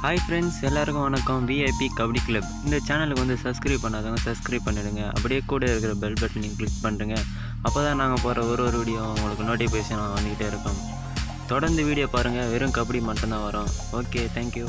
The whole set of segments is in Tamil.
ஹாய் ஃப்ரெண்ட்ஸ், எல்லாருக்கும் வணக்கம். விஐபி கபடி கிளப் இந்த சேனலுக்கு வந்து சப்ஸ்கிரைப் பண்ணாதவங்க சப்ஸ்கிரைப் பண்ணிடுங்க. அப்படியே கூட இருக்கிற பெல் பட்டனையும் கிளிக் பண்ணுறங்க. அப்போ தான் நாங்கள் போகிற ஒரு வீடியோ உங்களுக்கு நோட்டிஃபிகேஷன் வந்துக்கிட்டே இருக்கும். தொடர்ந்து வீடியோ பாருங்கள். வெறும் கபடி மட்டும்தான் வரும். Okay, thank you.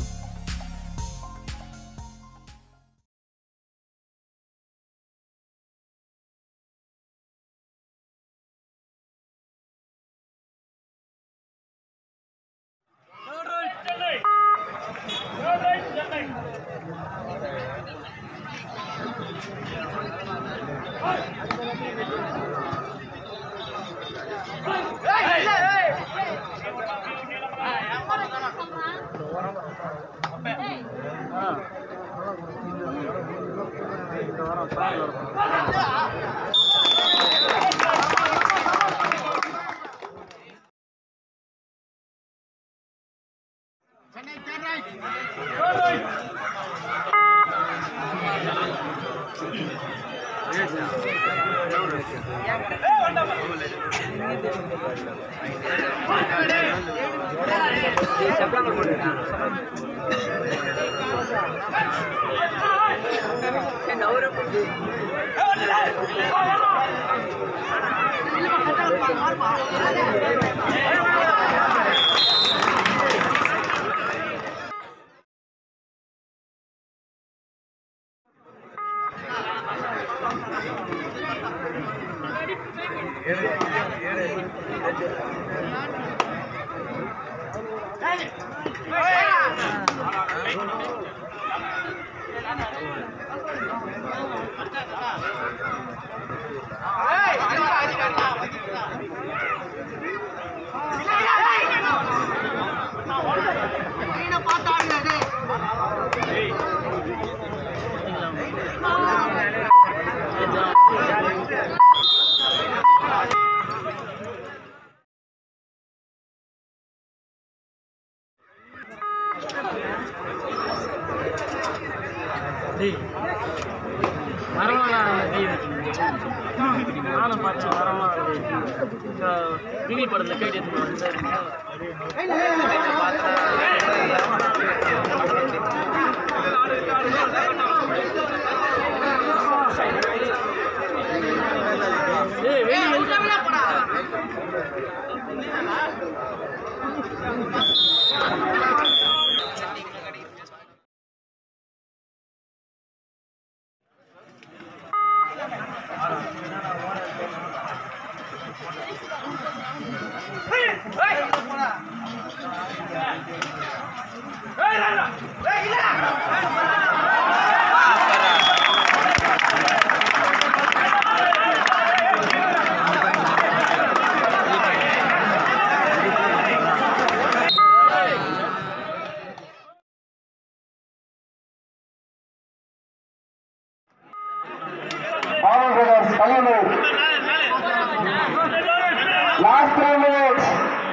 Last 3 minutes.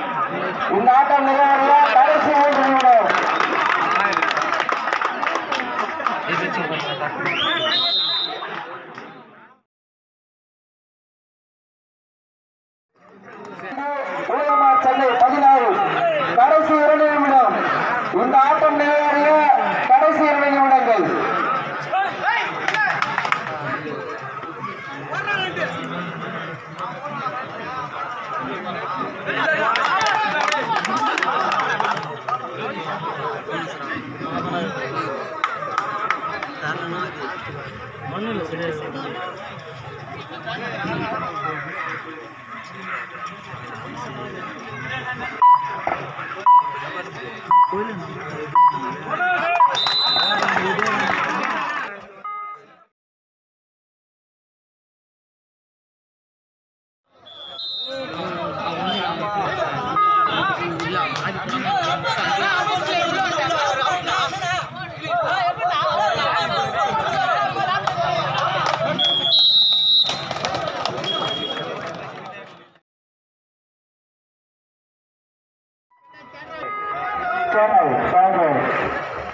இந்த ஆட்டம் நிறைவடைய கடைசி 3 நிமிடம். சென்னை 16 கடைசி 2 நிமிடம். இந்த ஆட்டம் நிறைவடைய கடைசி 2 நிமிடங்கள். Chennai,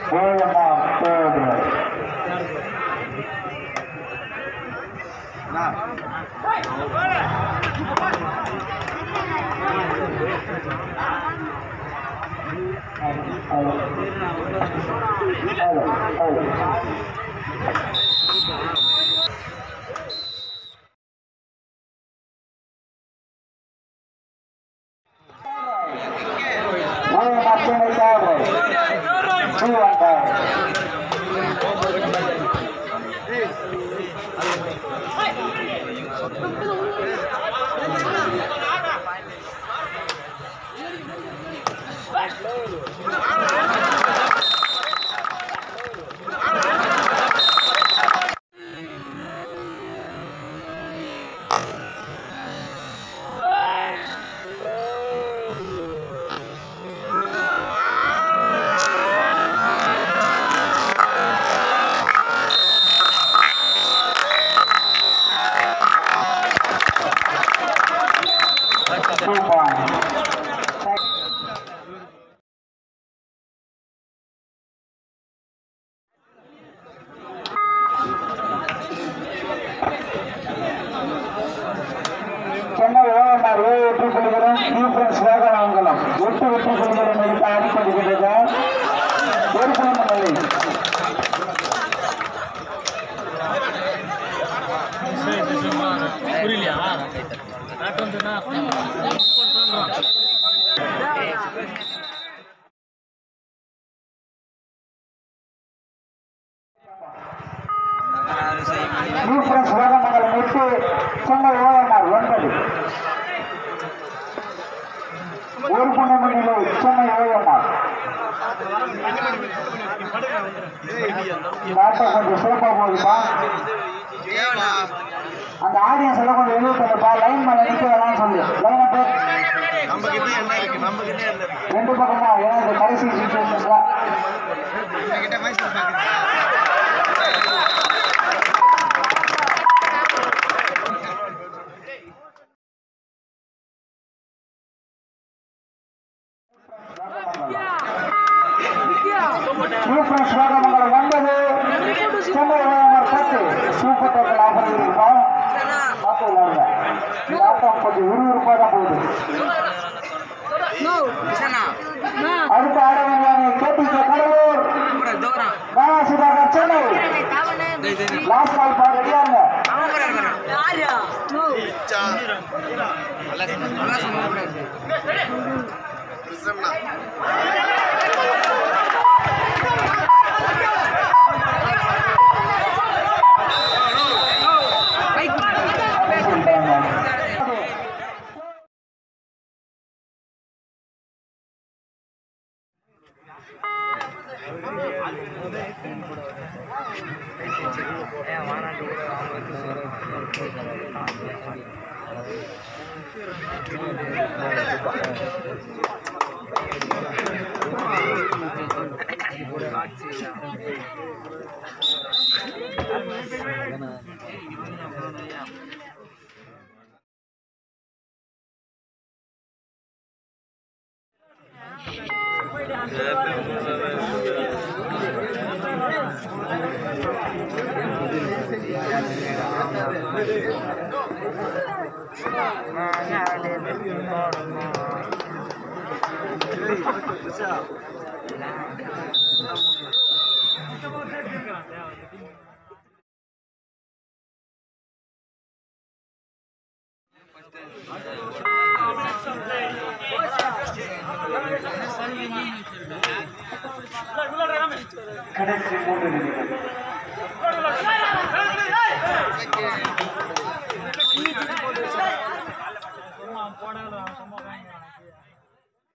சென்னை ஓஎம்ஆர் வெற்றி கொள்கிறோம். டிஃபரன்ஸ் வேகமங்கலம் 8 வெற்றி கொள்கிறோம் என்று ஆடிக்கொண்டிருக்கிறது. ஒரு குழந்தை டிஃபரன்ஸ் வேகமங்கலம் 8 சென்னை ஓஎம்ஆர் 9 ஒரு புண்ணமணியிலே சென்னை ஓஎம்ஆர் ஆட்டம் கொஞ்சம் சிறப்பாக போகுதுப்பா. அந்த ஆடியன்ஸ் எல்லாம் கொஞ்சம் வெளியே தரப்பா. லைன் மேல நிற்க வேணாம்னு சொல்லு. லைன் அப்போ ரெண்டு பக்கமா ஏன்னா இந்த கடைசி சுச்சுவேஷன்ல difference Vegamangalam 9 Chennai OMR 10 super tackle offer இருக்கோம். பார்த்து விளையாடுங்க. இந்த ஆட்டம் கொஞ்சம் விறுவிறுப்பாக தான் போகுது. அடுத்த ஆடவங்க KTK Cuddalore Sudhakar Chennai last ball ball ரெடியாங்க. கடைசி 3 நிமிடங்கள்